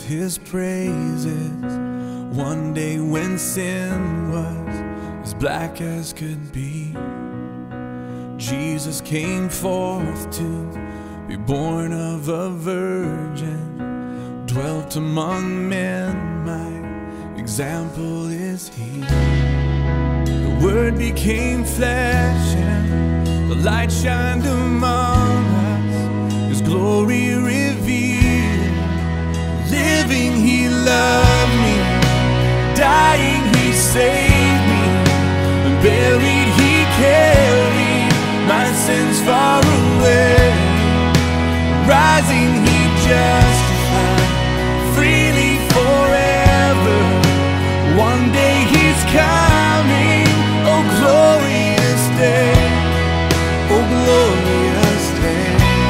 his praises. One day when sin was as black as could be, Jesus came forth to be born of a virgin, dwelt among men, my example is he. The Word became flesh and the light shined among us, his glory revealed. Living he loved me, dying he saved me, and buried he carried my sins far away. Rising he justified freely forever. One day he's coming, oh glorious day, oh glorious day.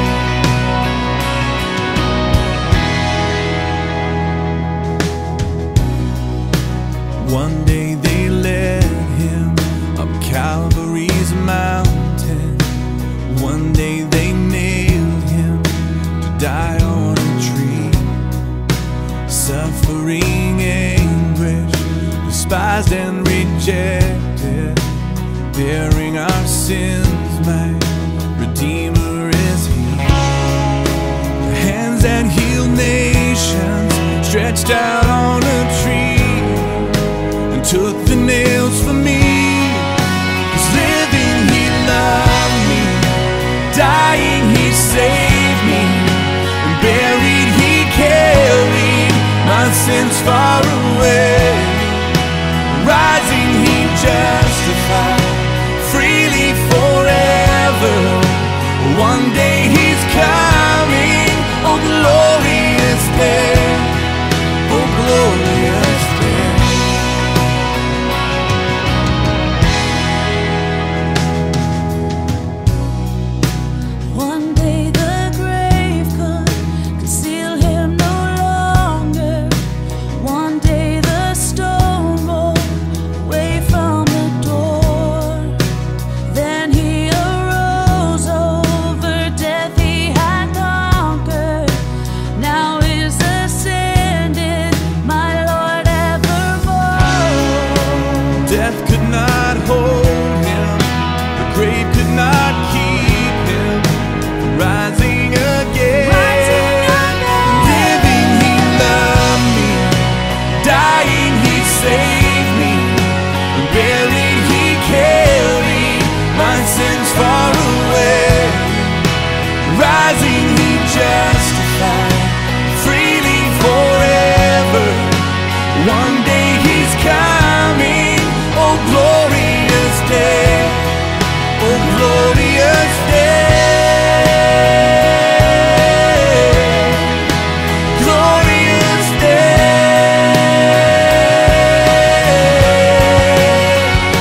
One day they led him up Calvary's mountain. One day they nailed him to die on a tree. Suffering anguish, despised and rejected, bearing our sins, my Redeemer is he. The hands that heal nations stretched out on a tree, took the nails for me. 'Cause living he loved me, dying he saved me, and buried he carried my sins far away. Rising he justified freely forever. One day he's coming, oh glorious day, oh glorious day. Death could not hold him, the grave could not keep him from rising again. Living he loved me, dying he saved me, and buried he carried my sins far away. Rising he justified freely forever. One day he's coming, oh glorious day, oh glorious day, glorious day.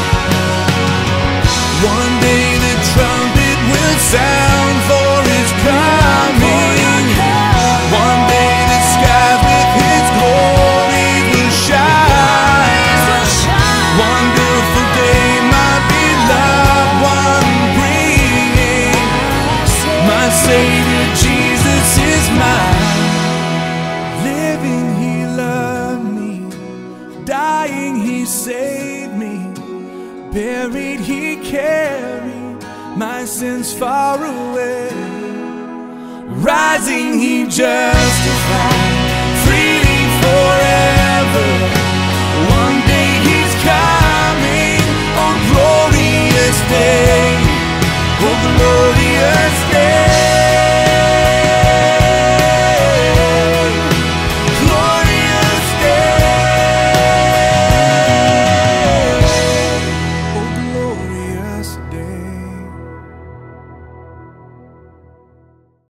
One day the trumpet will sound for his coming. One day the skies with his glory will shine. Wonderful day, my beloved one bringing. My Savior Jesus is mine. Living he loved me, dying he saved me, buried he carried my sins far away. Rising he justified